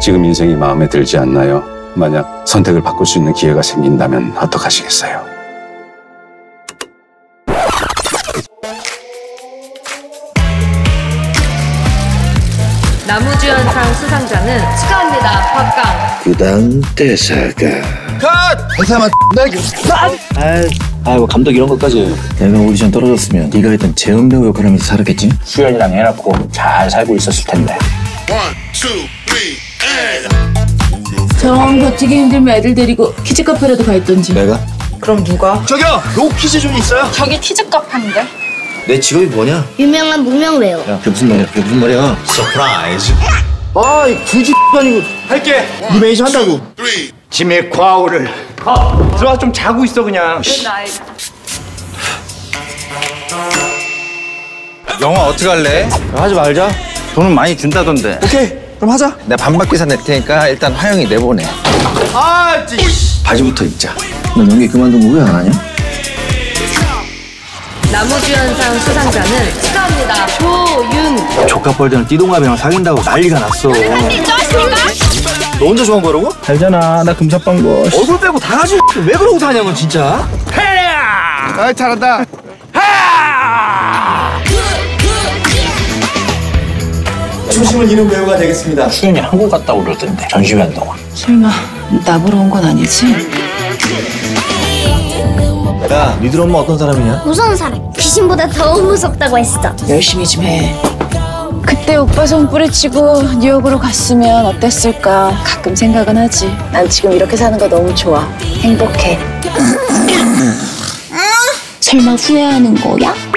지금 인생이 마음에 들지 않나요? 만약 선택을 바꿀 수 있는 기회가 생긴다면 어떡하시겠어요? 나무주연상 수상자는 축하합니다. 박강. 부당 대사가 컷! 대사만 아이고 감독 이런 것까지. 내가 오디션 떨어졌으면 네가 했던 재현 배우 역할하면서 살았겠지? 수연이랑 애 낳고 잘 살고 있었을 텐데. 정 버티기 힘들면 애들 데리고 키즈 카페라도 가 있던지. 내가? 그럼 누가? 저기요! 로키즈 존 있어요? 저기 키즈 카페인데? 내 직업이 뭐냐? 유명한 무명배우. 야 그게 무슨 말이야? 그게 무슨 말이야? 서프라이즈. 아이 굳이 아니고 할게. 네 매니저 한다고. 짐의 과오를 들어가서 좀 자고 있어 그냥. 영화 어떻게 할래? 하지 말자. 돈은 많이 준다던데. 오케이 그럼 하자. 내가 반박기사 낼 테니까 일단 화영이 내보내. 아 바지부터 입자. 너 연기 그만둔 거 왜 안 하냐? 나무주연상 수상자는 축하합니다. 조윤. 조카뻘들은 띠동갑이랑 사귄다고 난리가 났어. 너 혼자 좋아한 거라고? 알잖아 나 금사빵거. 얼굴 빼고 다 하지. 왜 그러고 사냐 너 진짜. 아 잘한다. 초심은 잃은 배우가 되겠습니다. 수연이 한국 갔다고 그러던데. 전시회 동안. 설마 나보러 온 건 아니지? 야 니들 엄마 어떤 사람이냐? 무서운 사람. 귀신보다 더 무섭다고 했어. 열심히 좀 해. 그때 오빠 손 뿌리치고 뉴욕으로 갔으면 어땠을까 가끔 생각은 하지. 난 지금 이렇게 사는 거 너무 좋아. 행복해. 설마 후회하는 거야?